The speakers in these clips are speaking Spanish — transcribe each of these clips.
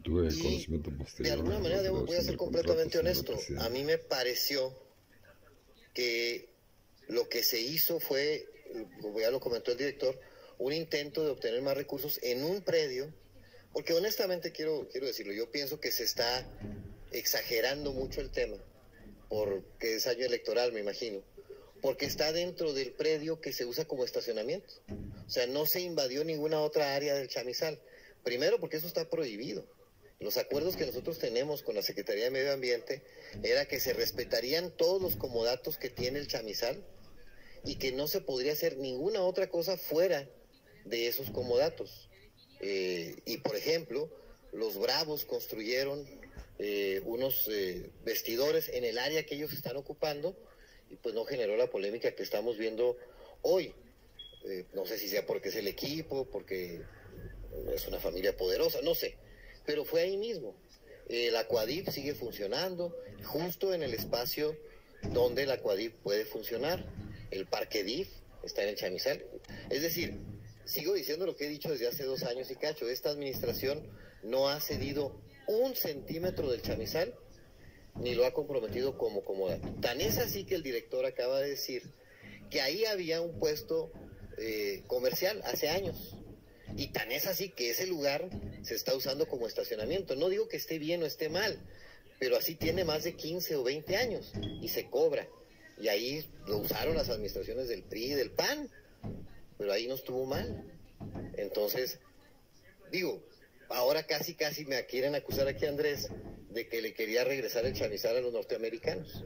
tuve Y conocimiento de posterior alguna de manera voy a renovación ser del completamente contrato, señor honesto. A presidente. mí me pareció que lo que se hizo fue, como ya lo comentó el director, un intento de obtener más recursos en un predio, porque honestamente quiero decirlo, yo pienso que se está exagerando mucho el tema, porque es año electoral, me imagino, porque está dentro del predio que se usa como estacionamiento. O sea, no se invadió ninguna otra área del Chamizal. Primero, porque eso está prohibido. Los acuerdos que nosotros tenemos con la Secretaría de Medio Ambiente era que se respetarían todos los comodatos que tiene el Chamizal y que no se podría hacer ninguna otra cosa fuera de esos comodatos. Y por ejemplo, los Bravos construyeron unos vestidores en el área que ellos están ocupando y pues no generó la polémica que estamos viendo hoy. No sé si sea porque es el equipo, porque es una familia poderosa, no sé, pero fue ahí mismo. El Aquadip sigue funcionando justo en el espacio donde el Aquadip puede funcionar. El Parque DIF está en el Chamizal. Es decir, sigo diciendo lo que he dicho desde hace 2 años y cacho. Esta administración no ha cedido un centímetro del Chamizal ni lo ha comprometido como comodato. Tan es así que el director acaba de decir que ahí había un puesto comercial hace años. Y tan es así que ese lugar se está usando como estacionamiento. No digo que esté bien o esté mal, pero así tiene más de 15 o 20 años y se cobra. Y ahí lo usaron las administraciones del PRI y del PAN, pero ahí no estuvo mal. Entonces, digo, ahora casi me quieren acusar aquí Andrés de que le quería regresar el Chamizal a los norteamericanos.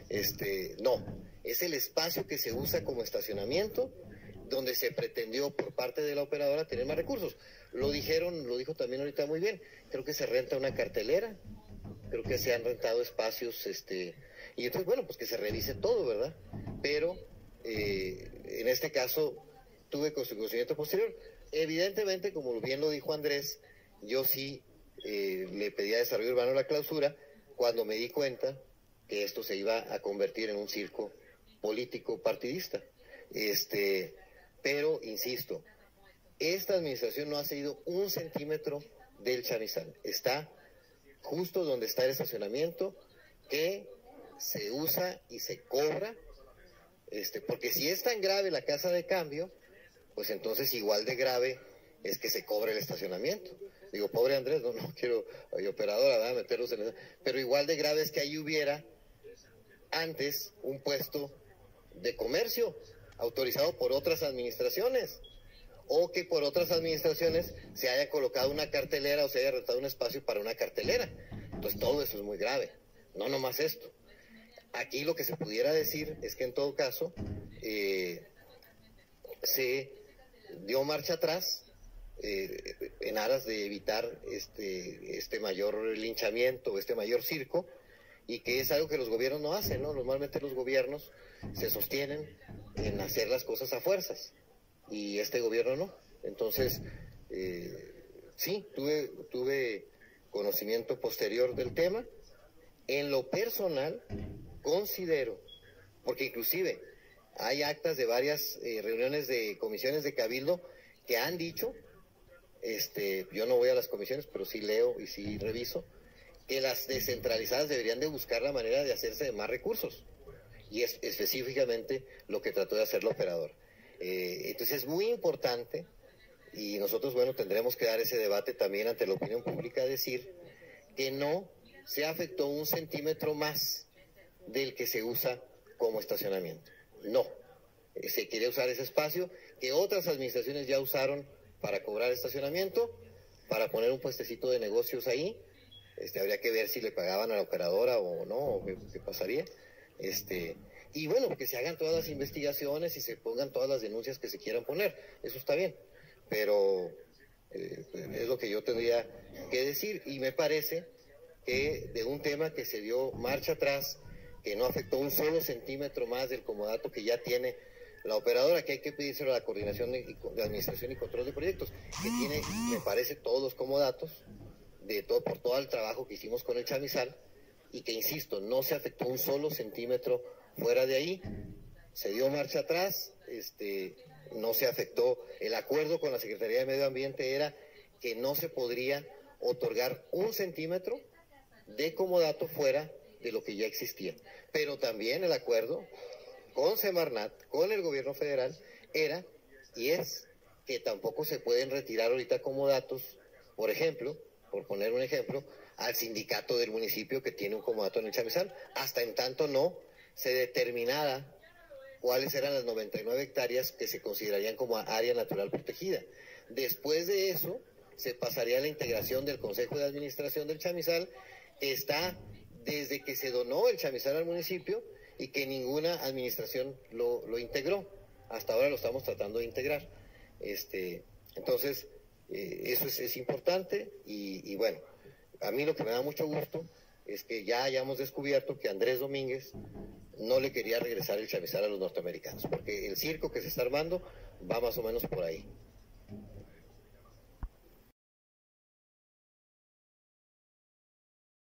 No, es el espacio que se usa como estacionamiento donde se pretendió por parte de la operadora tener más recursos. Lo dijo también ahorita muy bien, creo que se renta una cartelera, creo que se han rentado espacios, y entonces, bueno, pues que se revise todo, ¿verdad? Pero en este caso tuve conocimiento posterior. Evidentemente, como bien lo dijo Andrés, yo sí le pedí a Desarrollo Urbano la clausura cuando me di cuenta que esto se iba a convertir en un circo político partidista. Pero, insisto, esta administración no ha cedido un centímetro del Chamizal. Está justo donde está el estacionamiento, que se usa y se cobra, porque si es tan grave la casa de cambio, pues entonces igual de grave es que se cobre el estacionamiento. Digo, pobre Andrés, no quiero, operadora, ¿verdad? Meterlos en eso, pero igual de grave es que ahí hubiera antes un puesto de comercio autorizado por otras administraciones, o que por otras administraciones se haya colocado una cartelera o se haya rentado un espacio para una cartelera. Entonces todo eso es muy grave, no nomás esto. Aquí lo que se pudiera decir es que en todo caso se dio marcha atrás en aras de evitar este mayor linchamiento, este mayor circo, y que es algo que los gobiernos no hacen, ¿no? Normalmente los gobiernos se sostienen en hacer las cosas a fuerzas, y este gobierno no. Entonces, sí, tuve conocimiento posterior del tema. En lo personal, considero, porque inclusive hay actas de varias reuniones de comisiones de cabildo que han dicho, yo no voy a las comisiones, pero sí leo y sí reviso, que las descentralizadas deberían de buscar la manera de hacerse de más recursos. Y es específicamente lo que trató de hacer la operadora. Entonces es muy importante, y nosotros, bueno, tendremos que dar ese debate también ante la opinión pública, decir que no se afectó un centímetro más del que se usa como estacionamiento. No, se quiere usar ese espacio que otras administraciones ya usaron para cobrar estacionamiento, para poner un puestecito de negocios ahí. Habría que ver si le pagaban a la operadora o no, o qué pasaría. Y bueno, que se hagan todas las investigaciones y se pongan todas las denuncias que se quieran poner, eso está bien, pero es lo que yo tendría que decir, y me parece que de un tema que se dio marcha atrás, que no afectó un solo centímetro más del comodato que ya tiene la operadora, que hay que pedírselo a la Coordinación de Administración y Control de Proyectos, que tiene, me parece, todos los comodatos, por todo el trabajo que hicimos con el Chamizal, y que, insisto, no se afectó un solo centímetro fuera de ahí. Se dio marcha atrás, no se afectó. El acuerdo con la Secretaría de Medio Ambiente era que no se podría otorgar 1 centímetro de comodato fuera de lo que ya existía. Pero también el acuerdo con Semarnat, con el gobierno federal, era y es que tampoco se pueden retirar ahorita comodatos, por ejemplo, por poner un ejemplo, al sindicato del municipio que tiene un comodato en el chamizal, hasta en tanto no se determinara cuáles eran las 99 hectáreas que se considerarían como área natural protegida. Después de eso, se pasaría a la integración del Consejo de Administración del chamizal, que está desde que se donó el chamizal al municipio y que ninguna administración lo integró. Hasta ahora lo estamos tratando de integrar. Entonces, eso es importante y bueno, a mí lo que me da mucho gusto es que ya hayamos descubierto que Andrés Domínguez no le quería regresar el chamizal a los norteamericanos, porque el circo que se está armando va más o menos por ahí.